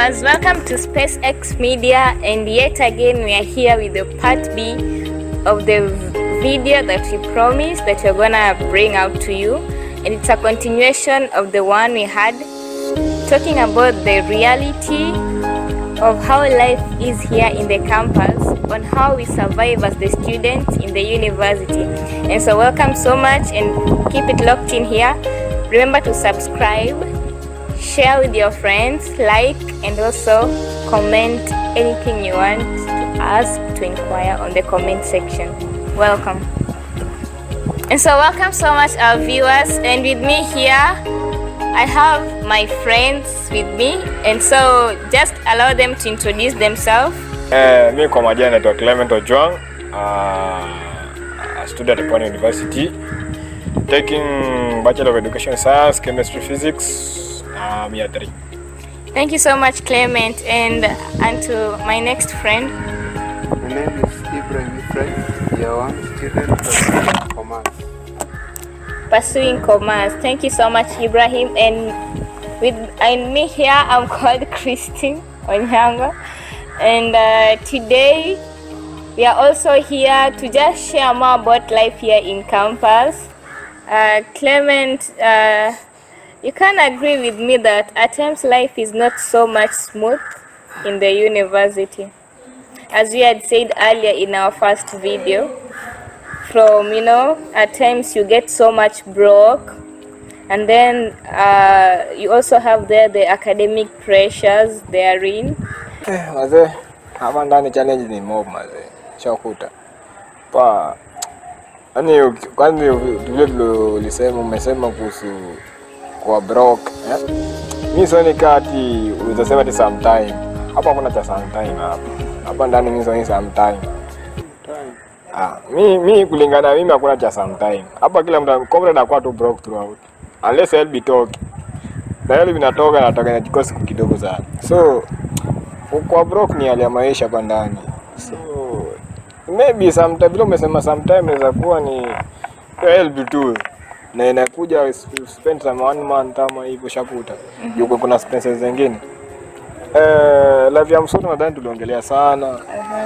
viewers, welcome to SpaceX Media, and yet again we are here with the part B of the video that we promised that we're gonna bring out to you, and it's a continuation of the one we had talking about the reality of how life is here in the campus, on how we survive as the students in the university. And so welcome so much, and keep it locked in here. Remember to subscribe, share with your friends, like, and also comment anything you want to ask, to inquire on the comment section. Welcome. And so welcome so much our viewers, and with me here I have my friends with me, and so just allow them to introduce themselves. Me kwa majina naitwa Clement Ojwang, a student at Pwani University, taking Bachelor of Education Science, Chemistry, Physics, year 3. Thank you so much, Clement, and to my next friend. My name is Ibrahim Ifrahim, year 1 student of Commerce. Pursuing commerce. Thank you so much, Ibrahim, and me here I'm called Christine Onyango, and today we are also here to just share more about life here in campus. Clement, you can agree with me that at times life is not so much smooth in the university, as we had said earlier in our first video. From, at times you get so much broke, and then you also have the academic pressures therein. Maze, hapa ndani challenge ni mob maze. Shakuta. Pa kwani vile umesema kuhusu kwa broke, mimi sioni kati unasema ati sometime. Hapa kuna cha sometime hapa. Hapa ndani mimi sioni sometime. Mi kulingana mimi hakuna cha sometime. Hapa kila mtu comrade anakuwa tu broke throughout. Unless I'll be talking. Na yale vinatoka na kikosi kidogo sana. So kwa broke ni hali ya maisha hapa ndani. So maybe sometime bila umesema sometime inaweza kuwa ni help tu. Na inakuja spend some 1 month ama hivyo shakuta. Yuko kuna expenses zingine. Live ya msoto nadhani tuliongelea sana.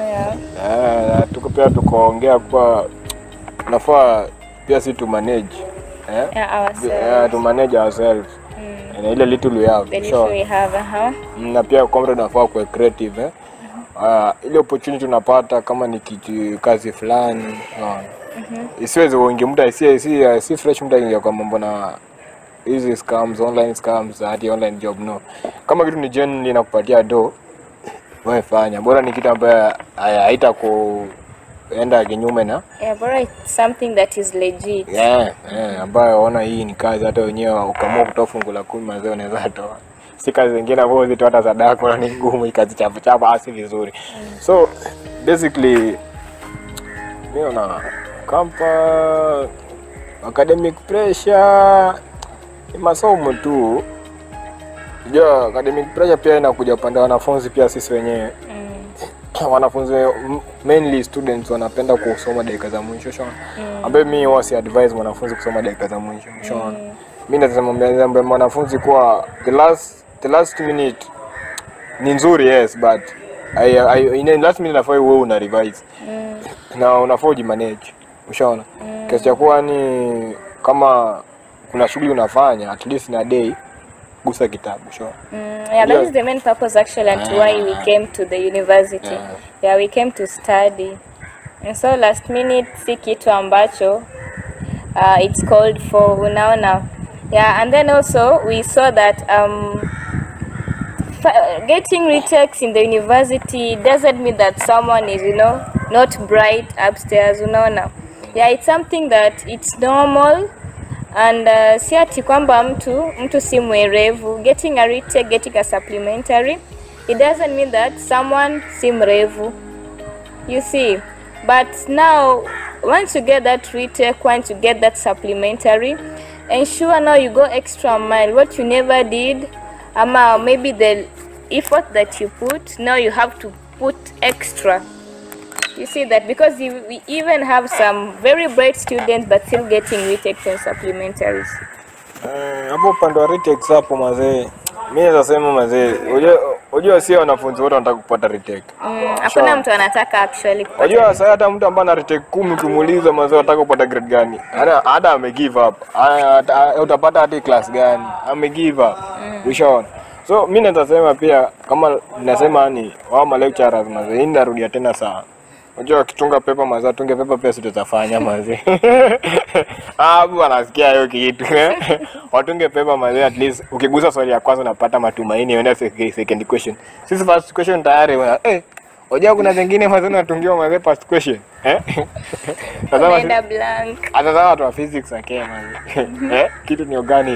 Tukaongea kwa nafaa pia si to manage to manage ourselves na ile little we have, we have na pia comrade nafaa kuwa creative ile opportunity tunapata kama ni kazi fulani isiweze wengi mtu si fresh mtu ingia kwa mambo na hizi scams, online scams, hadi online job. No, kama kitu ni genuine inakupatia do, wewe fanya. Bora ni kitu ambaye haita kuenda kinyume na bora it's something that is legit. Ambayo ona hii ni kazi, hata wenyewe ukamua kutoa fungu la 10 mazao unaweza toa. Si kazi zingine ambazo zitoa hata sadaka ni ngumu, kazi chafu asi vizuri. So basically na campus academic pressure masomo tu. Academic pressure pia inakuja upande wa wanafunzi pia sisi wenyewe. Wanafunzi mainly students wanapenda kusoma dakika za mwisho shona. Ambaye mimi wasi advise wanafunzi kusoma dakika za mwisho shona. Mimi nasema wanafunzi kwa the last minute ni nzuri, yes, but in last minute nafai wewe una revise. Na unafaa manage. Unaona? Kiasi cha kuwa ni kama kuna shughuli unafanya at least in a day gusa kitabu that is the main purpose actually, and why we came to the university. We came to study, and so last minute si kitu ambacho it's called for, unaona. And then also we saw that getting retakes in the university doesn't mean that someone is not bright upstairs, unaona. It's something that it's normal. And si ati kwamba mtu si mwerevu. Getting a retake, getting a supplementary, it doesn't mean that someone si mwerevu, you see. But now once you get that retake, once you get that supplementary, ensure now you go extra mile. What you never did, maybe the effort that you put, now you have to put extra. You see that, because we even have some very bright students but still getting retakes and supplementaries. Hapo upande wa retakes hapo mazee, mimi nasema mazee, unajua sio wanafunzi wote wanataka kupata retake. Hakuna mtu anataka actually kupata. Unajua sasa hata mtu ambaye ana retake 10 ukimuuliza mazao anataka kupata grade gani? Hata ame give up. Utapata hadi class gani? Ame give up. Ushaona. So mimi nitasema pia kama ninasema ni wao ma lecturers mazao hii narudia tena sana. Unajua kitunga pepa mazao tunge pepa pia tutafanya mazao. Bwana nasikia hiyo kitu. Watunge pepa mazao at least ukigusa swali ya kwanza unapata matumaini uende second question. Sisi first question tayari unajua kuna zingine mazao natungiwa mazao first question. Unaenda blank. Hata watu wa physics akema mazao. Kitu ni organic.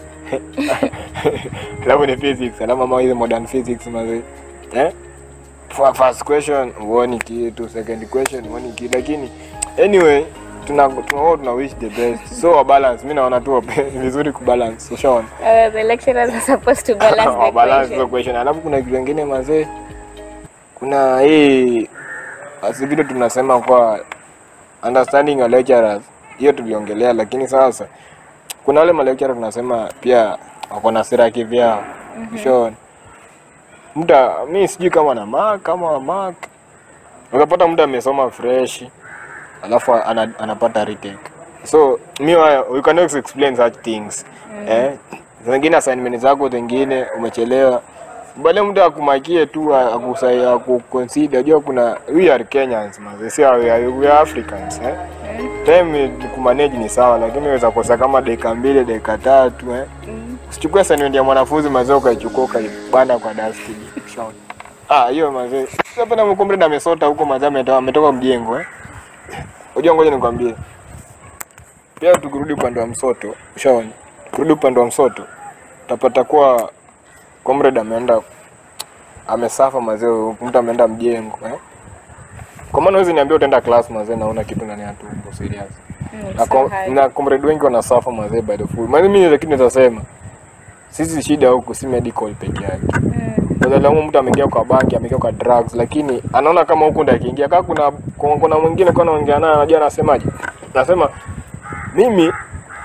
Labo ni physics, alama mwa hizo modern physics mazao. First question uone kitu, second question uone kitu, lakini anyway tuna wish the best. So balance, mimi naona tu vizuri kubalance. Ushaona? The lecturers are supposed to balance the question. Alafu kuna kitu kingine mazee. Kuna hii asivile tunasema kwa understanding your lecturers. Hiyo tuliongelea, lakini sasa kuna wale ma lecturers tunasema pia wako na sira kivyao. Ushaona? Mimi sijui kama na mark. Unapata muda amesoma fresh. Alafu anapata retake. So we cannot explain such things. Zingine assignment zako zingine umechelewa. Bale muda akumakie tu akusaidia kuconsider. Unajua kuna we are Kenyans man. We are Africans Time kumanage ni sawa, lakini unaweza kosa kama dakika 2 dakika 3 Usichukue assignment ya mwanafunzi mazao ukaichukua bana kwa dustbin. Shauri. Hiyo mazee. Sasa na mkombreda amesota huko mazao ametoka mjengo Unajua ngoja nikwambie. Pia tukirudi upande wa msoto, ushaona? Tukirudi upande wa msoto, utapata kwa comrade amesafa mazao, mtu ameenda mjengo Kwa maana wewe niambia utaenda class mazao naona kitu ndani ya tumbo serious. Na comrade wengi wanasafa mazao by the full. Maana mimi lakini nitasema sisi shida huko si medical peke yake. Badala mtu ameingia kwa banki, ameingia kwa drugs, lakini anaona kama huko ndio akiingia. Kama kuna mwingine kwa anaongea naye anajua anasemaje. Anasema mimi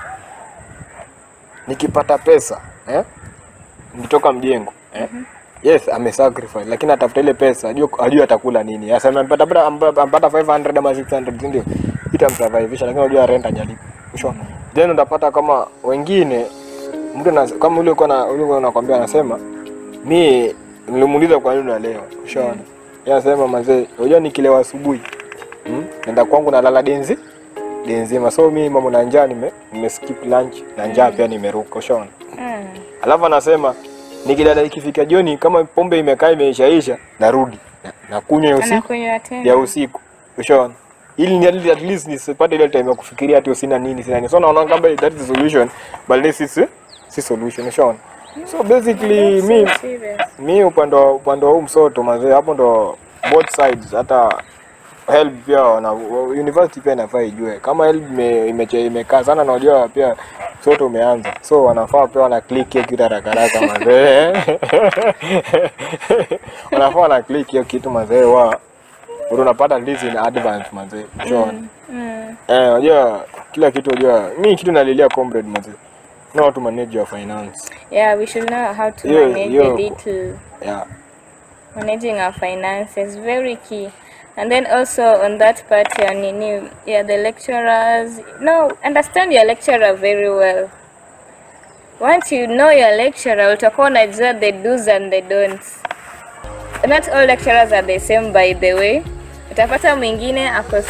nikipata pesa, nitoka mjengo, Yes, amesacrifice, lakini atafuta ile pesa, ajua atakula nini. Anasema amepata 500 ama 600 ndio itamsurviveisha, lakini unajua rent hajalipa. Ushaona? Then utapata kama wengine mtu kama yule anakuambia anasema mimi nilimuuliza kwa nini unalewa. Ushaona? Yeye anasema mazee, unajua nikilewa asubuhi nenda kwangu nalala denzi so mimi mama na njaa nimeskip lunch na njaa pia nimeruka. Ushaona? Alafu anasema nikilala ikifika jioni kama pombe imekaa imeishaisha narudi na kunywa usiku. Ushaona? Ili at least nisipate ile time ya kufikiria ati sina nini. So naona kama that is the solution, but this is solution. Ushaona? So basically mi upande wa msoto mazee hapo ndo both sides, hata help pia na university pia inafaa ijue kama help imekaa sana na unajua pia sote umeanza, so wanafaa pia wana click hiyo kitu haraka mazee. Wanafaa wana click hiyo kitu mazee unapata this in advance mazee. Unaona? Unajua kila kitu unajua mimi kitu nalilia comrade mazee. Know how to manage your finance. Yeah, we should know how to manage a little. Yeah. Managing our finances is very key. And then also on that part, the lecturers, understand your lecturer very well. Once you know your lecturer, utakuwa unajua the do's and the don'ts. Not all lecturers are the same, by the way. Utapata mwingine ako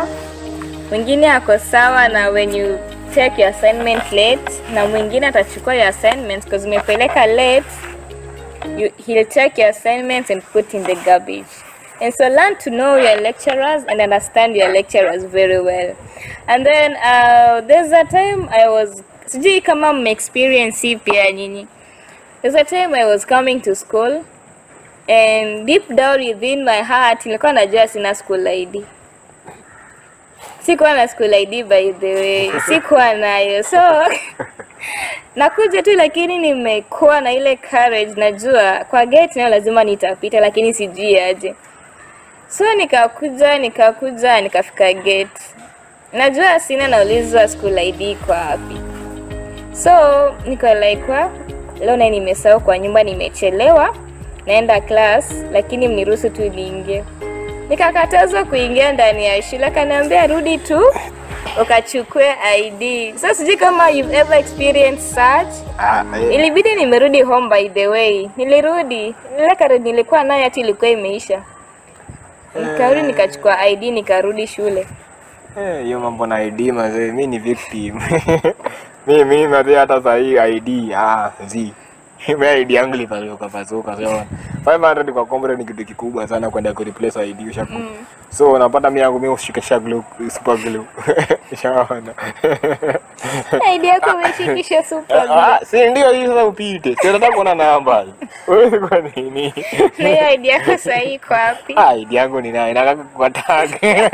sawa na when you take your assignment late, na mwingine atachukua your assignments because umepeleka late, he'll take your assignments and put in the garbage. And so learn to know your lecturers and understand your lecturers very well. And then there's a time sijui kama experience pia nyinyi. There's a time I was coming to school and deep down within my heart nilikuwa najua sina school ID. Sikuwa na school ID by the way. Sikuwa nayo. So nakuja tu, lakini nimekuwa na ile courage, najua kwa gate nayo lazima nitapita, lakini sijui aje. So nikakuja nikafika gate. Najua sina, naulizwa school ID kwa wapi. So niko like leo na nimesahau kwa nyumba, nimechelewa. naenda class lakini mniruhusu tu niingie. Nikakatazwa kuingia ndani ya shule, akaniambia rudi tu ukachukue ID. So sijui kama you've ever experienced such. Ilibidi nimerudi home by the way. Nilirudi, ile kadi nilikuwa nayo hata ilikuwa imeisha. Nikarudi nikachukua ID nikarudi shule. Hiyo mambo na ID mazee, mimi ni victim. Mimi mazee hata sasa hii ID zi. Mimi ID yangu ilipasuka so 500 kwa kombre ni kitu kikubwa sana kwenda ku replace ID ushaku. So unapata mimi yangu mimi ushikisha glue, super glue. Shaona. ID yako umeshikisha super glue. Si ndio hiyo sasa upite. Tunataka kuona namba. Wewe kwa nini? Ni ID yako sahihi iko wapi? ID yangu ni nani? Nataka kukatag.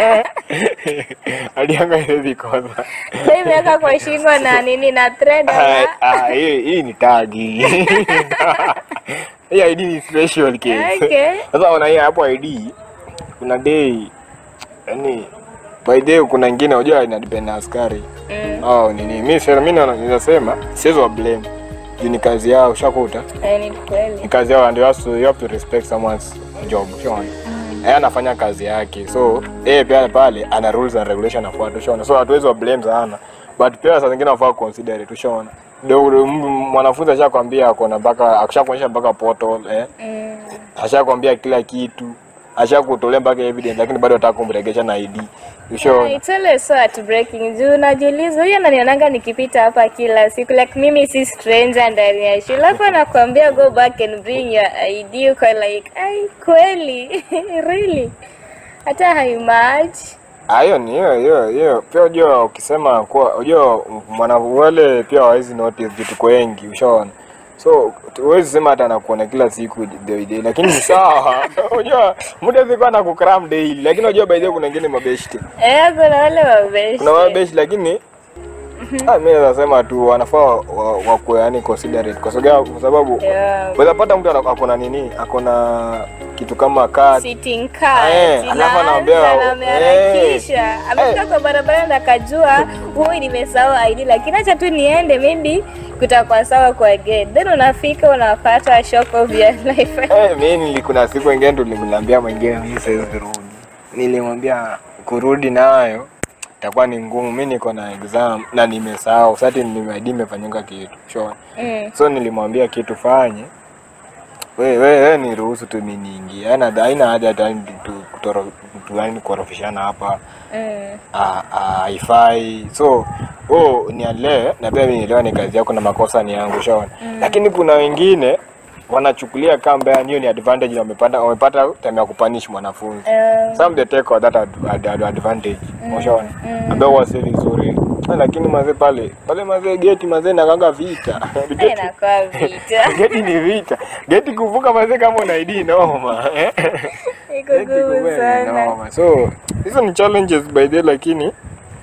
ID yangu hivi kosa. Sasa imeweka kwa shingo na nini na thread na. Hii ni tag. Hii ID ni special case. Okay. Sasa unaona hapo ID kuna day yani by day kuna nyingine unajua ina depend na askari. Nini mimi ninasema siwezi wa blame. Ni kazi yao ushakuta. Ni kweli. Ni kazi yao and you have to respect someone's job. Unaona? Anafanya kazi yake. So pia pale ana rules and regulation afuata. Unaona? So hatuwezi wa blame sana. But pia saa zingine unafaa consider it. Unaona? Ndio mwanafunzi ashakwambia akona mpaka akishakuonyesha mpaka portal ashakwambia kila kitu, ashakutolea mpaka evidence lakini bado hataka kumregesha na ID. It's always so heartbreaking. Juu najiuliza huyo ananionanga nikipita hapa kila siku like mimi si stranger ndani ya shule. Alafu anakuambia go back and bring your ID, uko like ai kweli really hata haimatch. Hiyo ni hiyo pia unajua ukisema kwa unajua wale pia hawezi notice vitu wengi ushaona. So huwezi sema hata anakuona kila siku day lakini ni sawa. Unajua muda ziko na kukram daily lakini unajua by the way kuna wengine mabeshte. Kuna wale mabeshte. Kuna mabeshte lakini mimi nasema tu wanafaa wako yani considerate kwa sababu unaweza pata mtu akona nini akona kitu kama card sitting card alafu anaambia kisha amefika kwa barabara na kajua huyu nimesahau ID lakini acha tu niende maybe kutakuwa sawa kwa gate. Then unafika unapata shock of your life. Mimi nilikuna siku nyingine nilimwambia mwingine mimi siwezi kurudi. Nilimwambia kurudi nayo itakuwa ni ngumu. Mimi niko na exam na nimesahau. Sasa ID imefanyika kitu. Sure. So nilimwambia kitu fanye. Wewe ni ruhusu tu mimi niingie. Haina haja hata tu korofishana hapa. Haifai. So nielewe na pia mimi nielewa ni kazi yako na makosa ni yangu shaona. Lakini kuna wengine wanachukulia kama hiyo ni advantage na wamepata time ya kupunish mwanafunzi. Some they take that advantage. Shaona. Ambao wasi vizuri. Lakini mazee pale mazee geti mazee nakanga vita. Inakuwa vita. Geti ni vita. Geti kuvuka mazee kama una ID noma. Iko ngumu sana. So hizo ni challenges by the lakini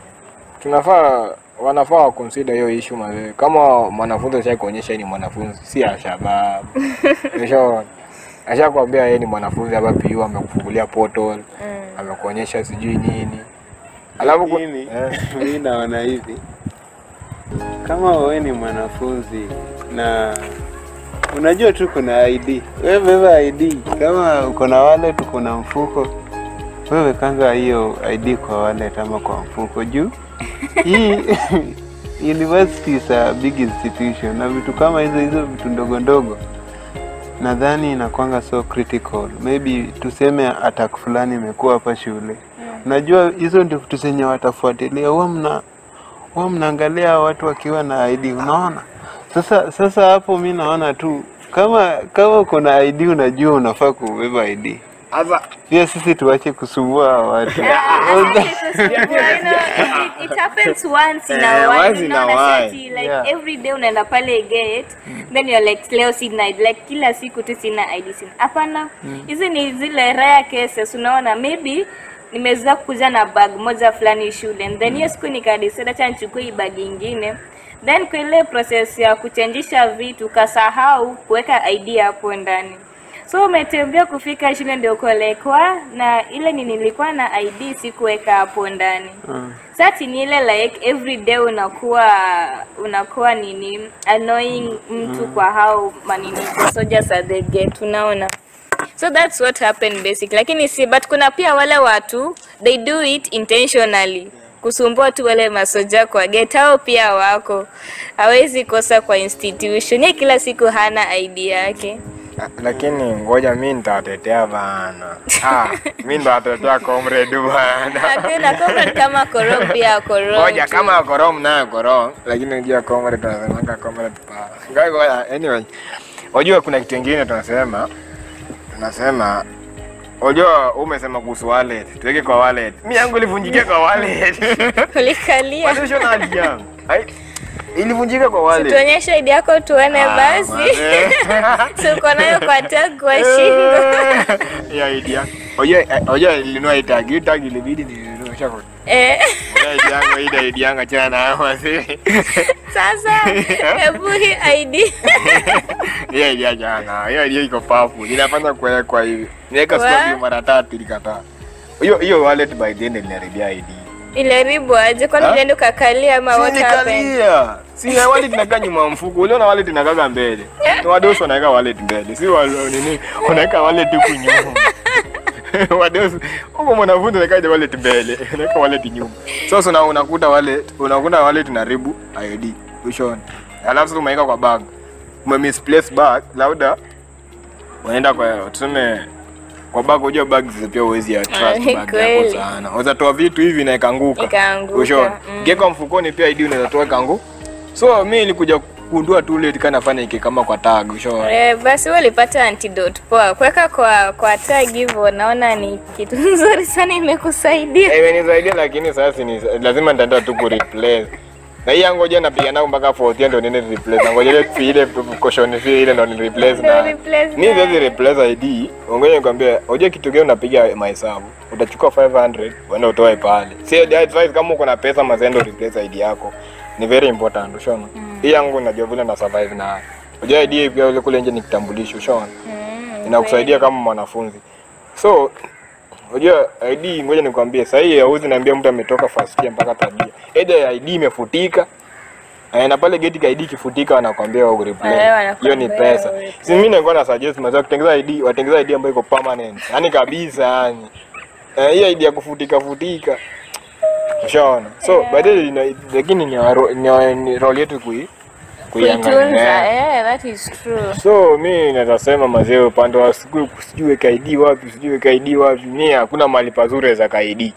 wanafaa consider hiyo issue mazee. Kama mwanafunzi ashakuonyesha ni mwanafunzi si ashabab. Ashakwambia yeye ni mwanafunzi hapa PU amekufungulia portal, amekuonyesha sijui nini. Alafu mimi naona hivi. Kama wewe ni mwanafunzi na unajua tu kuna ID. Wewe beba ID. Kama uko na wallet uko na mfuko, wewe kanga hiyo ID kwa wallet ama kwa mfuko juu. Hii university is a big institution na vitu kama hizo vitu ndogo nadhani inakuanga so critical. Maybe tuseme attack fulani imekuwa hapa shule. Unajua hizo ndio vitu zenye watafuatilia. Huwa mnaangalia watu wakiwa na ID unaona. Sasa hapo mimi naona tu kama kuna ID unajua unafaa kubeba ID. Asa pia sisi tuache kusumbua watu. It happens once in a while. Like every day unaenda pale gate, then you're like leo sina ID, like kila siku tu sina ID sina. Hapana, hizi ni zile rare cases unaona, maybe nimeweza kuja na bag moja fulani shule and then hiyo siku nikadecide acha nichukue hii bag nyingine. Then kwa ile process ya kuchangisha vitu kasahau kuweka ID hapo ndani. So umetembea kufika shule ndio kolekwa, na ile nilikuwa na ID sikuweka hapo ndani. Sasa ni ile like every day unakuwa nini annoying mtu kwa hao manini soldiers at the gate, unaona. So that's what happened basically. Lakini si but kuna pia wale watu they do it intentionally. Kusumbua tu wale masoja kwa gate, hao pia wako. Hawezi kosa kwa institution. Yeye kila siku hana ID yake. Lakini ngoja mimi nitatetea bana. Mimi nitatetea comrade bana. Hakuna comrade kama korom pia korom. Ngoja kama korom na korom, lakini unajua comrade tunasema comrade pa. Ngoja anyway. Unajua kuna kitu kingine tunasema unajua umesema kuhusu wallet. Tuweke kwa wallet. Mimi yangu ilivunjika kwa wallet. Ulikalia. Bado sio na ID yangu. Ilivunjika kwa wallet. Tuonyeshe ID yako tuone basi. Tuko nayo kwa tag kwa shingo. Ya ID yako. Oje ilinua tag ilibidi ninunue shako. ID yangu ID yangu achana hapo sasa. Sasa hebu hii ID. Hiyo ID jana. Hiyo ID iko powerful. Inafanya kwa hivi. Niweka swali mara 3 ilikataa. Hiyo wallet by then iliniharibia ID. Iliharibu aje? Kwani ulienda ukakalia ama what happened? Si wallet inakaa nyuma mfuko. Uliona wallet inakaa mbele. Ni wadoso wanaweka wallet mbele. Si nini? Wanaweka wallet huku nyuma. Wadoso. Huko mwanafunzi anaweka wallet mbele. Anaweka wallet nyuma. Sasa unakuta wallet inaharibu ID. Ushoni. Alafu umeweka kwa bag. Misplace bag labda unaenda kwa tuseme kwa bag, unajua bags pia uwezi ya trust bag yako sana. Unaweza toa vitu hivi na ikaanguka. Ushoni. Ngeka mfukoni pia ID unaweza toa ikaanguka. So mimi nilikuja kugundua tu late kana fanya iki kama kwa tag. Ushoni. Basi wewe ulipata antidote poa. Kuweka kwa tag hivyo naona ni kitu nzuri sana, imekusaidia. Imenisaidia, lakini sasa ni lazima nitaenda tu ku replace. Na hii ngoja napiga nao mpaka 40 ndio nene replace. Ngoja ile caution fee ile ndio ni replace na. Mimi siwezi replace ID. Ngoja nikwambie, hoja kitu gani unapiga mahesabu. Utachukua 500 uende utoe pale. Si advice kama uko na pesa mazendo replace ID yako. Ni very important, ushona. Hii yangu najua vile na survive na. Hoja ID pia ile kule nje ni kitambulisho, ushona. Inakusaidia kama mwanafunzi. So unajua ID, ngoja nikwambie sasa hii hauzi niambia mtu ametoka first year mpaka third year. Either ID imefutika na pale gate ID kifutika wanakuambia wa replace. Hiyo ni pesa. Si mimi nilikuwa na suggest mzee kutengeneza ID, watengeneza ID ambayo iko permanent. Yaani kabisa yani. Hii ID ya kufutika. Ushaona? So baadaye lakini ni role yetu kuiangalia. That is true. So mimi natasema mazee upande wa sijui ID wapi, mimi hakuna mahali pazuri za ID.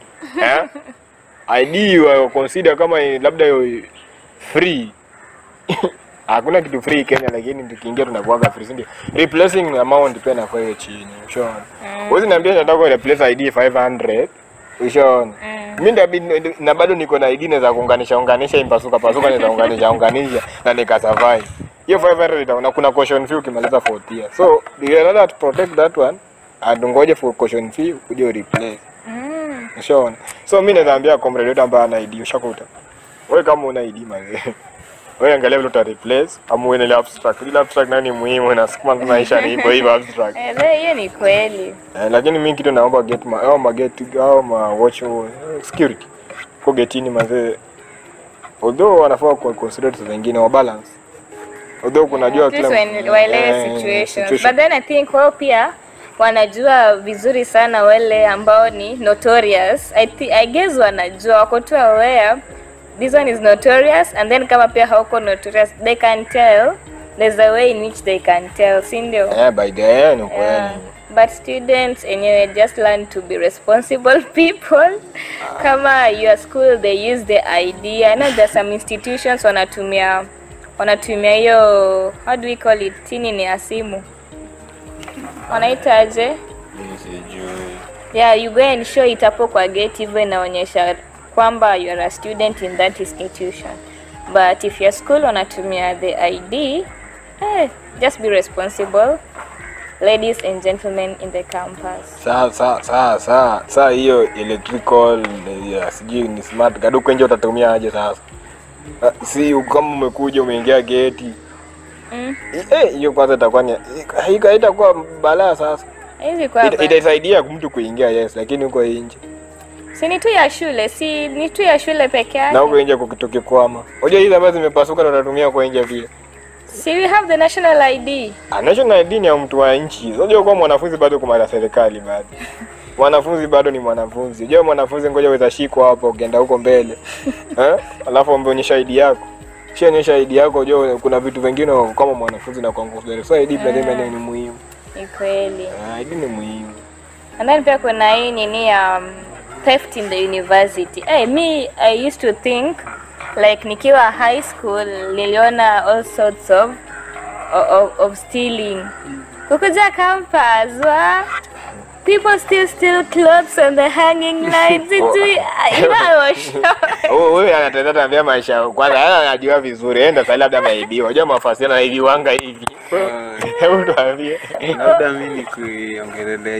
ID wa consider kama labda free. Hakuna kitu free Kenya, lakini tukiingia tunakuaga free, ndio. Replacing amount pia na kwa chini. Ushaona? Wewe niambia nataka replace ID 500. Ushaona? Mimi na bado niko na ID naweza kuunganisha impasuka naweza unganisha na nikasurvive. Hiyo 500 na kuna caution fee ukimaliza 4th year. So you rather to protect that one and ngoje for caution fee uje replace. Ushaona? So mimi naambia comrade yote ambaye ana ID ushakuta. Wewe kama una ID mazee. Wewe angalia vile uta replace ama uone ile abstract. Ile abstract nani muhimu na sikuma maisha ni hivyo abstract. Hiyo ni kweli. Lakini mimi kitu naomba get watch security. Kwa getini mazee. Although wanafaa ku consider vitu vingine wa balance. Although kunajua kila waelewe situations. But then I think wao pia wanajua vizuri sana wale ambao ni notorious. I guess wanajua wako tu aware this one is notorious, and then kama pia hauko notorious they can tell. There's a way in which they can tell, sindio? By the end but students anyway just learn to be responsible people. Kama your school they use the ID. I know there's some institutions wanatumia hiyo, how do we call it, tini ni ya simu wanaitaje? Yeah, you go and show it hapo kwa gate, hivyo inaonyesha kwamba you are a student in that institution. But if your school wanatumia the ID, just be responsible, ladies and gentlemen in the campus. Sasa hiyo electrical sijui ni smart gado kwenye utatumia aje sasa? Si kama umekuja umeingia gate Hiyo kwanza itakuwa ni haitakuwa balaa sasa. Hizi kwa Itasaidia mtu kuingia, yes, lakini uko nje. Si ni tu ya shule, si ni tu ya shule peke yake. Na huko nje kukikwama. Unajua hizi ambazo zimepasuka tunatumia kwa nje pia. Si we have the national ID. National ID ni ya mtu wa nchi. Unajua kwa mwanafunzi bado kwa mara serikali bado. Mwanafunzi bado ni mwanafunzi. Unajua mwanafunzi ngoja utashikwa hapo ukienda huko mbele. Alafu umeonyesha ID yako. Kisha onyesha ID yako, unajua kuna vitu vingine kama mwanafunzi na kwa nguvu. So ID ni muhimu. Ni kweli. ID ni muhimu. And then pia kuna hii nini theft in the university. I used to think like nikiwa high school niliona all sorts of stealing. Kukuja campus, people still steal clothes on the hanging lines. Wewe anataka tambia maisha kwanza, anajua vizuri, enda sasa labda maibiwa. Unajua mafasi na hivi wanga hivi. Hebu tuambie. Labda mimi nikuiongelelea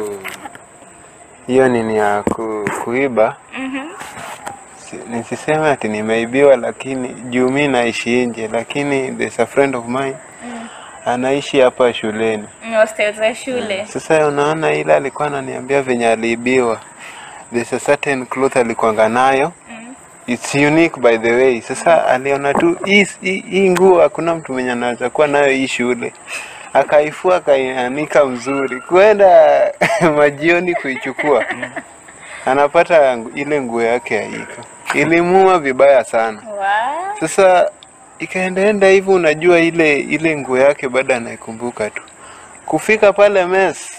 hiyo nini ya kuiba. Nisiseme ati nimeibiwa, lakini juu mimi naishi nje, lakini there's a friend of mine anaishi hapa shuleni. Hostel za shule. Sasa unaona ile alikuwa ananiambia venye aliibiwa. There's a certain cloth alikuwa nayo. It's unique by the way. Sasa aliona tu hii nguo hakuna mtu mwenye anaweza kuwa nayo hii shule. Akaifua akaianika mzuri. Kwenda majioni kuichukua. Anapata ile nguo yake haiko. Ilimuua vibaya sana. Sasa ikaendaenda hivyo, unajua ile nguo yake baada anaikumbuka tu. Kufika pale mess,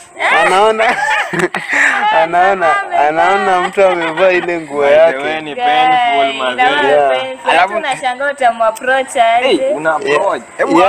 anaona mtu amevaa ile nguo yake. Wewe ni painful mazee. Alafu unashangaa utamapproach aje? Una approach.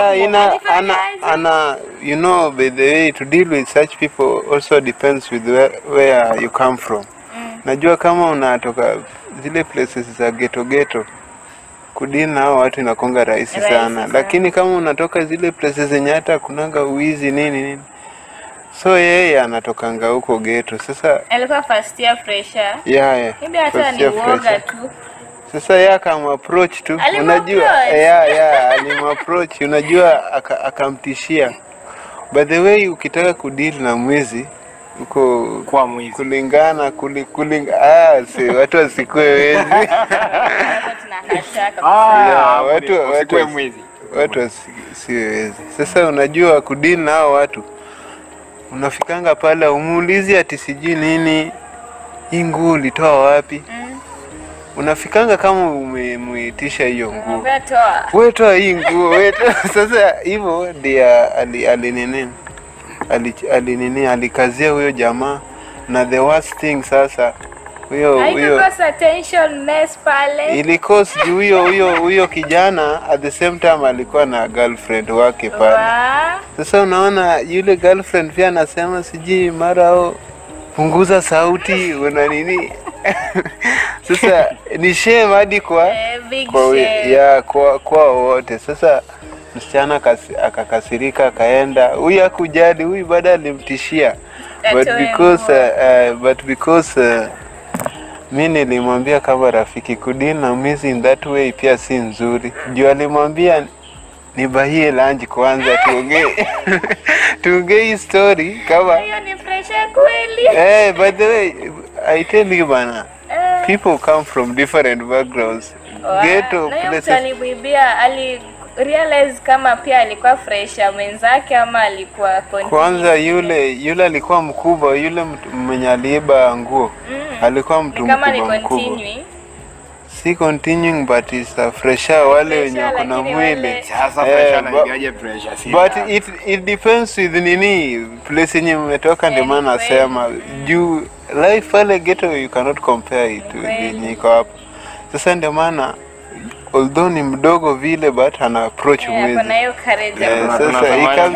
You know, by the way, to deal with such people also depends with where you come from. Najua kama unatoka zile places za ghetto kudini na watu inakonga rahisi sana. Lakini kama unatoka zile places zenye hata kunanga uizi nini. So yeye anatokanga huko ghetto. Sasa alikuwa first year fresher. Yeah. Hivi hata ni uoga tu. Sasa yeye akamapproach tu. Unajua alimapproach, unajua akamtishia. By the way, ukitaka kudeal na mwizi uko kwa mwizi kulingana watu wasikue wezi. Watu wasiwe wezi. Sasa unajua kudeal na hao watu, unafikanga pale umuulizi ati sijui nini, hii nguo ulitoa wapi? Unafikanga kama umemuitisha hiyo nguo. Wewe toa hii nguo, wewe. Sasa hivyo ndio alikazia huyo jamaa, na the worst thing sasa huyo tensionless pale. Ilikosa huyo kijana at the same time alikuwa na girlfriend wake pale. Sasa unaona yule girlfriend pia anasema siji mara punguza sauti una nini. Sasa ni shame hadi kwa wote. Sasa msichana akakasirika akaenda. Huyu hakujali, huyu baada alimtishia. But because mimi nilimwambia kama rafiki kudini na mwizi in that way pia si nzuri. Juu alimwambia nibahie lunch kwanza tuongee hii story kama hiyo ni fresh kweli. By the way, I tell you bana, people come from different backgrounds. Ghetto places. Alibibia realize kama pia alikuwa fresha mwenzake ama alikuwa continue. Kwanza yule alikuwa mkubwa, yule mwenye aliiba nguo. Alikuwa mtu mkubwa. Si continuing but is a fresher wale wenye kuna mwili. Sasa fresher na igaje pressure si. But it depends with nini place yenye umetoka, ndio maana nasema juu life pale ghetto you cannot compare it with yenye iko hapo. Sasa ndio maana although ni mdogo vile but ana approach mwezi. Sasa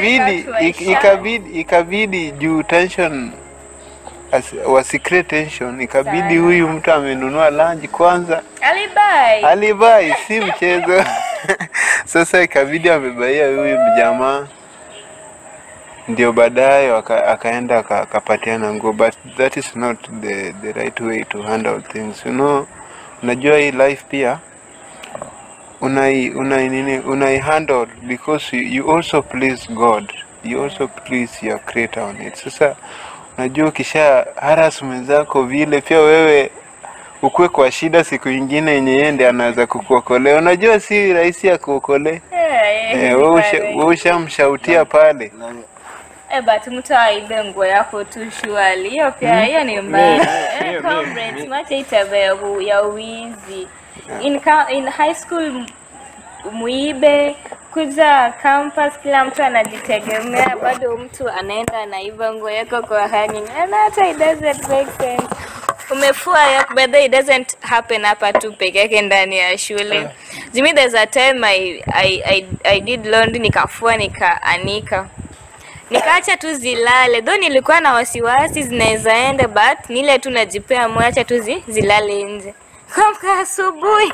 ikabidi juu tension secret tension, ikabidi huyu mtu amenunua lunch kwanza. Alibai si mchezo. Sasa ikabidi amebaia huyu mjamaa, ndio baadaye akaenda akapatiana nguo. But that is not the right way to handle things, you know. Unajua hii life pia unai handle because you also please God, you also please your creator on it. Sasa unajua kisha harass mwenzako vile, pia wewe ukue kwa shida siku nyingine yenye yeye ndiye anaweza kukuokolea. Unajua si rahisi ya kuokolea. Wewe ushamshautia pale. But mtu aibe nguo yako tu shwali. Hiyo pia hiyo ni mbaya. Comrades, macha itabe ya wizi. In high school muibe kuja campus, kila mtu anajitegemea, bado mtu anaenda anaiba nguo yako kwa hanging. And hata it doesn't make sense. Umefua yako, but it doesn't happen hapa tu peke yake ndani ya shule. Jimmy, there's a time I did laundry, nikafua nikaanika. Nikaacha tu zilale. Though nilikuwa na wasiwasi zinaweza enda, but nile tu najipea moyo acha tu zilale nje. Kamka asubuhi.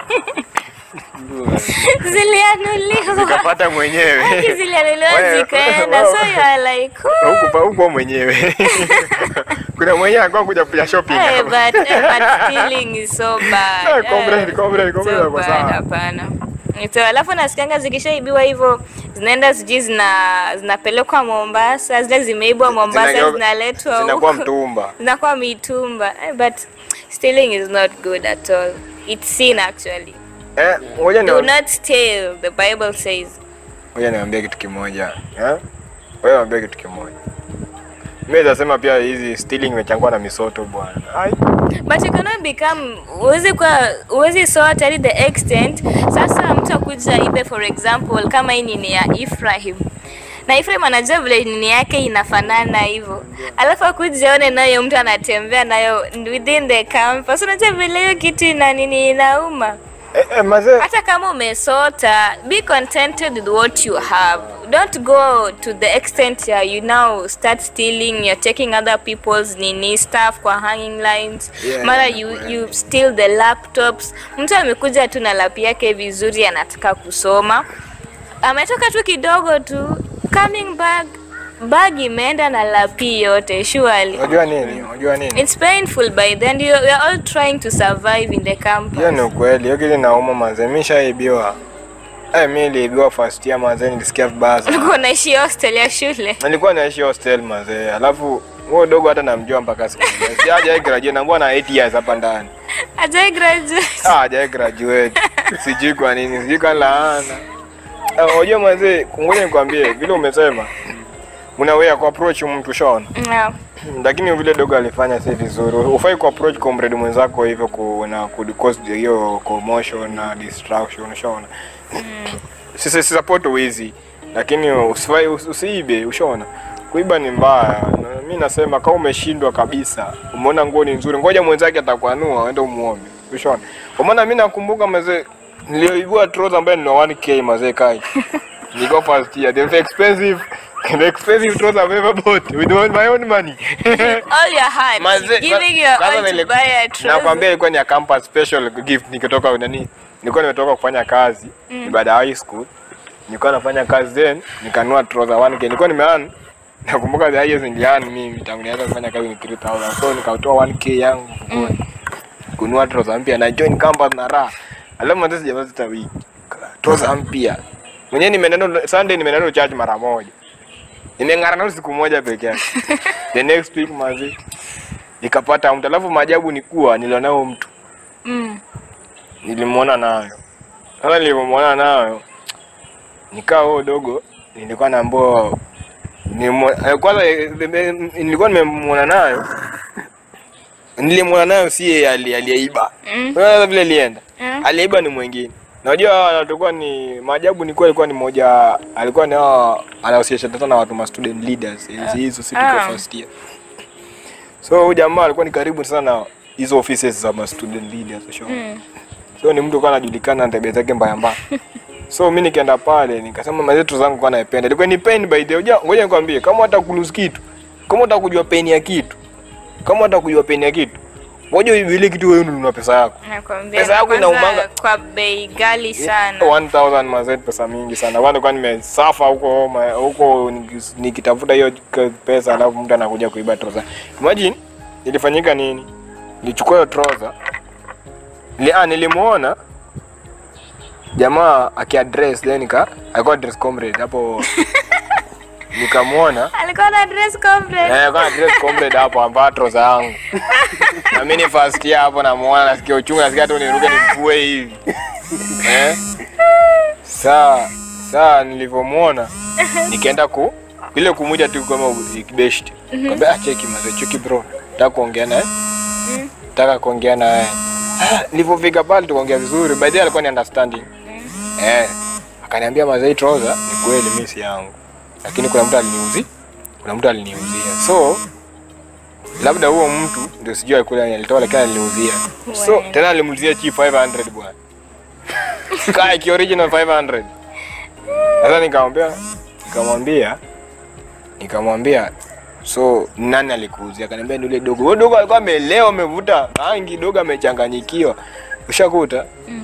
Zilianuliwa. Zikapata mwenyewe. Zilianuliwa zikaenda. So you are like, huko mwenyewe. Kuna mwenyewe alikuwa kuja kupiga shopping. But stealing is so bad. Comrade kwa sana. Hapana. Nito alafu nasikianga zikishaibiwa hivyo zinaenda siji zinapelekwa Mombasa, zile zimeibwa Mombasa zinaletwa huko. Zinakuwa mtumba. Zinakuwa mitumba. But stealing is not good at all. It's sin actually. Do not steal, the Bible says. Ngoja niambie kitu kimoja. Wewe niambie kitu kimoja. Mimi nasema pia hizi stealing imechangwa na misoto bwana. But you cannot become uwezi sort at the extent sasa mtu akuja ibe, for example kama hii ni ya Ephraim. Na Ephraim anajua vile nini yake inafanana hivyo. Alafu akuja one nayo mtu anatembea nayo within the campus. Unajua vile hiyo kitu ina nini inauma. Hata kama umesota, be contented with what you have. Don't go to the extent you now start stealing, you're taking other people's nini stuff kwa hanging lines. Mara you steal the laptops. Mtu amekuja tu na lap yake vizuri anataka kusoma. Ametoka tu kidogo tu, coming back bag imeenda na lapi yote surely. Unajua nini? It's painful by then. We are all trying to survive in the campus. Hiyo ni kweli. Hiyo kile nauma manze. Nimeshaibiwa. Mimi niliibiwa first year manze, nilisikia vibaya. Ulikuwa unaishi hostel ya shule? Nilikuwa naishi hostel manze. Alafu huo dogo hata namjua mpaka sasa. Sijaje graduate na mbona 8 years hapa ndani. Hajawahi graduate. Hajawahi graduate. Sijui kwa nini. Sijui kwa laana. Unajua manze, ngoja nikwambie vile umesema. Unaweza ku approach mtu Sean. Lakini vile dogo alifanya si vizuri. Ufai ku approach comrade mwenzako hivyo ku cause hiyo commotion na distraction Sean. Sisi support wizi. Lakini usiibe ushaona. Kuiba ni mbaya. Mimi nasema kama umeshindwa kabisa, umeona nguo ni nzuri, ngoja mwenzake atakuanua uende umuombe. Ushaona. Kwa maana mimi nakumbuka mzee nilioibua trouser ambaye ni 1k mzee kai. Niko first year. The expensive trouser I've ever bought with my own money. All your heart. Giving your all to buy a trouser. Nakwambia ilikuwa ni a campus special gift nikitoka nani. Nilikuwa nimetoka kufanya kazi baada ya high school. Nilikuwa nafanya kazi then nikanunua trouser 1k. Nilikuwa nimean nakumbuka the highest nilian mimi tangu nianza kufanya kazi ni 3000. So nikatoa 1k yangu kununua trouser mpya na join campus na raha. Alafu mwanzo sijamaliza wiki. Trouser mpya. Mwenyewe nimeenda Sunday nimeenda church mara moja. Nimeng'ara na siku moja peke yake. The next week mazi nikapata mtu. Alafu maajabu ni kuwa nilionao mtu. Nilimuona nayo. Sasa nilimuona nayo nikaa huo dogo nilikuwa naambiwa kwanza nilikuwa nimemuona nayo. Nilimuona nayo si yeye aliyeiba. Unaona vile alienda. Aliyeiba ni mwingine. Unajua anatokuwa ni maajabu ni kwa ilikuwa ni moja alikuwa ni anahusisha na watu ma student leaders hizo siku kwa first year. So huyu jamaa alikuwa ni karibu sana na hizo offices za ma student leaders so ni mtu kwa anajulikana na tabia zake mbaya mbaya. So mimi nikaenda pale nikasema mazetu zangu kwa naipenda. Ilikuwa ni pain by the way. Ngoja nikwambie kama hata kulose kitu, kama hata kujua pain ya kitu, ngoja ile kitu wewe ununua pesa yako. Nakwambia. Pesa yako inaumanga kwa bei ghali sana. 1000 mazet pesa mingi sana. Wanda kwa nimesafa huko nikitafuta hiyo pesa alafu mtu anakuja kuiba trouser. Imagine ilifanyika nini? Nilichukua hiyo trouser. Nilimuona jamaa akiaddress then alikuwa address comrade hapo. Nikamuona alikuwa na address comrade. alikuwa address comrade hapo ambapo trouser yangu. Na mimi first year hapo namuona nasikia uchungu, nasikia tu niruke nimvue hivi. Saa nilipomuona nikaenda ile kumuja tu kama best. Kaambia cheki mzee, cheki bro. Nataka kuongea naye. Nilipofika pale tukaongea vizuri. By the way alikuwa ni understanding. Akaniambia mzee trouser ni kweli mimi si yangu. Lakini kuna mtu aliniuzia. So labda huo mtu ndio sijui kule alitoa lakini aliniuzia. So tena alimuuzia cheap 500 bwana. Kai ki original 500. Sasa nikamwambia so nani alikuuzia? Akaniambia ndio ile dogo. Huyo dogo alikuwa amelewa, amevuta rangi, dogo amechanganyikiwa. Ushakuta?